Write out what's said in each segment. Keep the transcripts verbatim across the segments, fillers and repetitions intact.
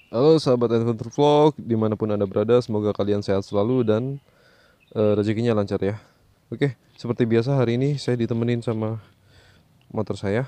Halo sahabat Adventure Vlog, dimanapun anda berada, semoga kalian sehat selalu dan eh, rezekinya lancar ya. Oke, seperti biasa hari ini saya ditemenin sama motor saya.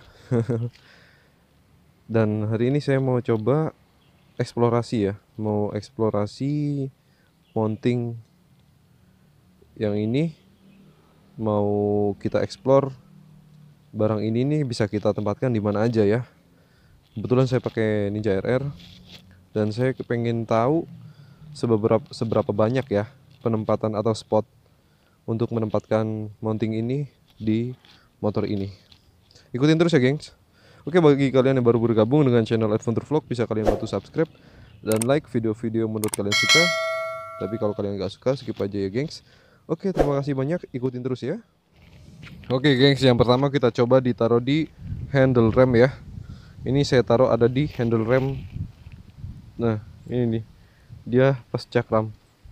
Dan hari ini saya mau coba eksplorasi ya, mau eksplorasi mounting yang ini, mau kita explore barang ini nih bisa kita tempatkan di mana aja ya. Kebetulan saya pakai Ninja R R dan saya kepengen tahu seberapa seberapa banyak ya penempatan atau spot untuk menempatkan mounting ini di motor ini. Ikutin terus ya gengs. Oke, bagi kalian yang baru bergabung dengan channel Adventure Vlog, bisa kalian bantu subscribe dan like video-video menurut kalian suka. Tapi kalau kalian nggak suka, skip aja ya gengs. Oke, terima kasih banyak, ikutin terus ya. Oke gengs, yang pertama kita coba ditaruh di handle rem ya. Ini saya taruh ada di handle rem. Nah ini nih, dia pas cakram,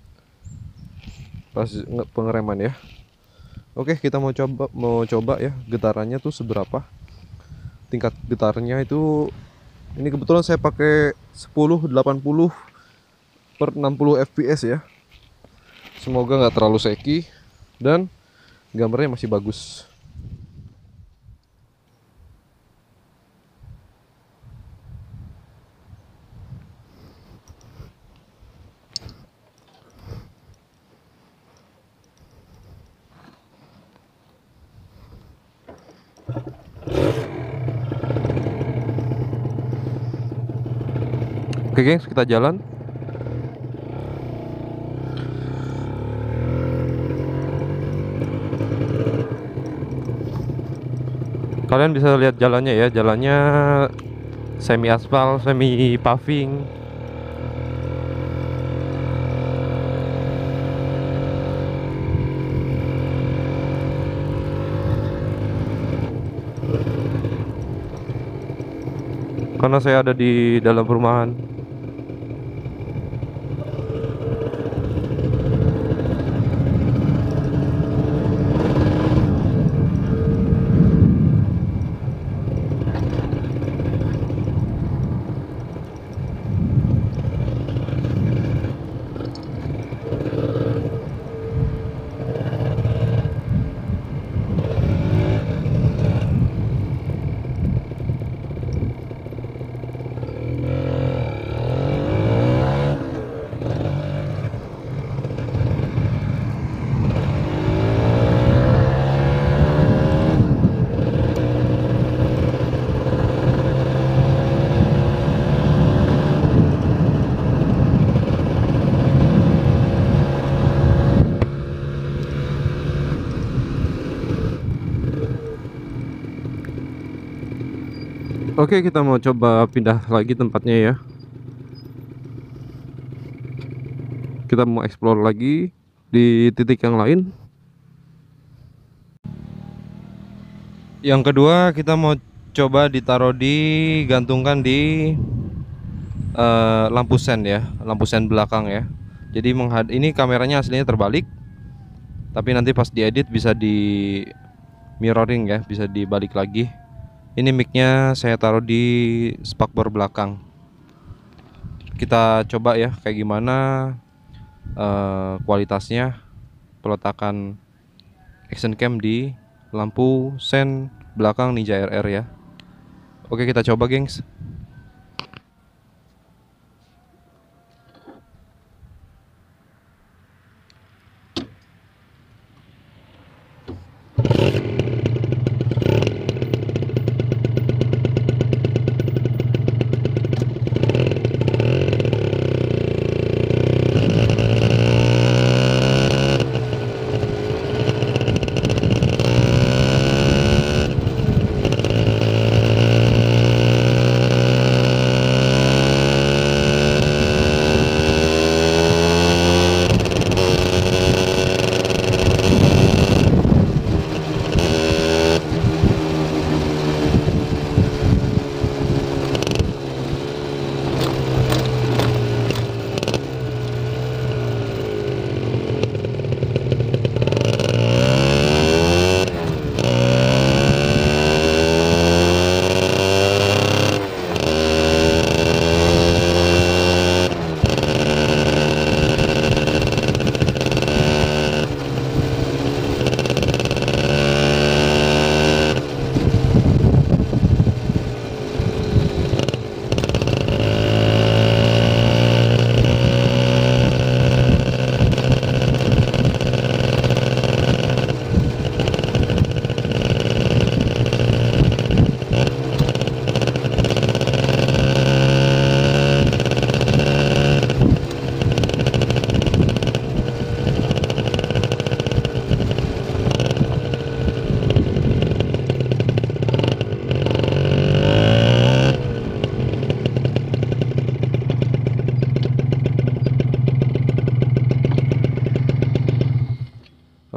pas pengereman ya. Oke, kita mau coba mau coba ya getarannya tuh seberapa. Tingkat getarnya itu, ini kebetulan saya pakai sepuluh delapan puluh per enam puluh fps ya. Semoga nggak terlalu shaky dan gambarnya masih bagus. Oke gengs, kita jalan. Kalian bisa lihat jalannya ya, jalannya semi aspal, semi paving. Karena saya ada di dalam perumahan. Oke, kita mau coba pindah lagi tempatnya ya. Kita mau explore lagi di titik yang lain. Yang kedua, kita mau coba ditaruh di gantungkan di uh, lampu sen ya, lampu sen belakang ya. Jadi menghad ini kameranya aslinya terbalik, tapi nanti pas diedit bisa di mirroring ya, bisa dibalik lagi. Ini micnya saya taruh di spakbor belakang. Kita coba ya kayak gimana uh, kualitasnya peletakan action cam di lampu sen belakang Ninja R R ya. Oke, kita coba gengs.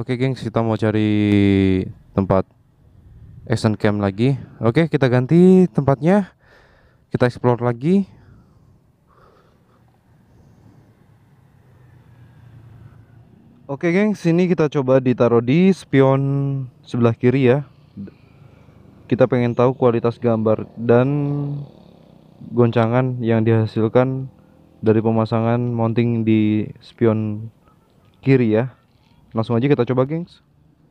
Oke gengs, kita mau cari tempat action cam lagi. Oke, kita ganti tempatnya. Kita explore lagi. Oke gengs, sini kita coba ditaruh di spion sebelah kiri ya. Kita pengen tahu kualitas gambar dan goncangan yang dihasilkan dari pemasangan mounting di spion kiri ya. Langsung aja kita coba gengs.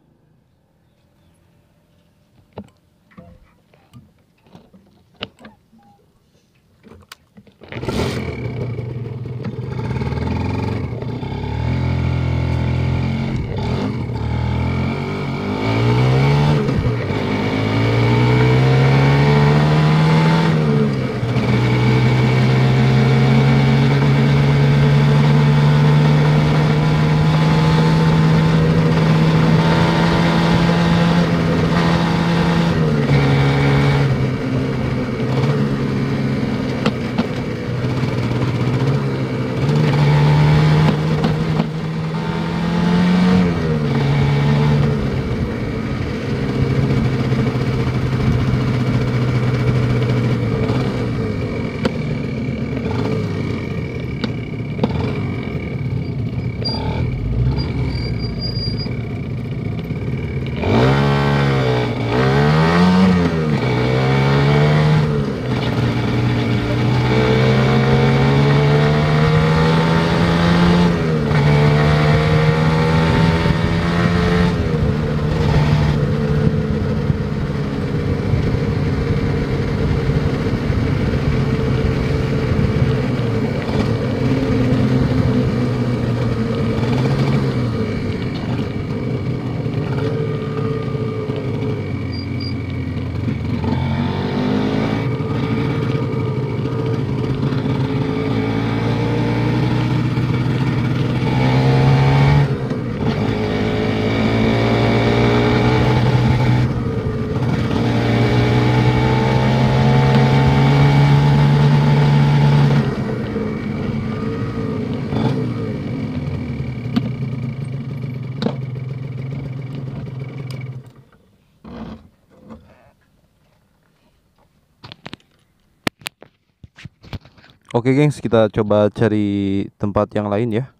Oke gengs, kita coba cari tempat yang lain ya.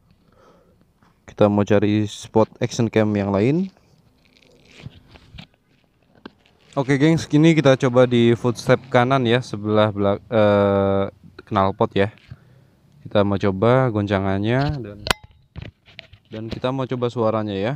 Kita mau cari spot action cam yang lain. Oke gengs, kini kita coba di footstep kanan ya, sebelah belak eh, knalpot ya. Kita mau coba goncangannya dan dan kita mau coba suaranya ya.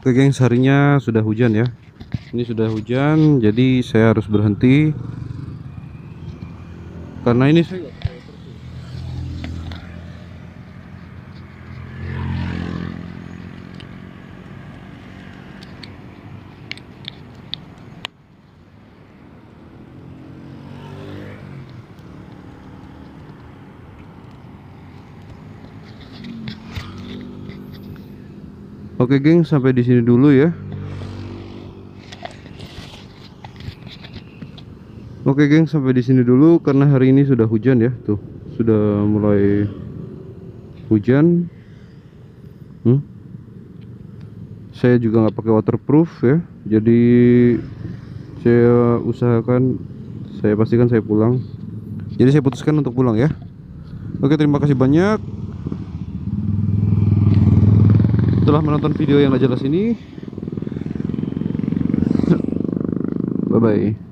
Oke gengs, harinya sudah hujan ya. Ini sudah hujan, jadi saya harus berhenti karena ini saya nggak pakai waterproof. Oke geng, sampai di sini dulu ya. Oke geng, sampai di sini dulu karena hari ini sudah hujan ya. Tuh, sudah mulai hujan. Hmm? Saya juga nggak pakai waterproof ya. Jadi saya usahakan, saya pastikan saya pulang. Jadi saya putuskan untuk pulang ya. Oke, terima kasih banyak telah menonton video yang gak jelas ini. Bye bye.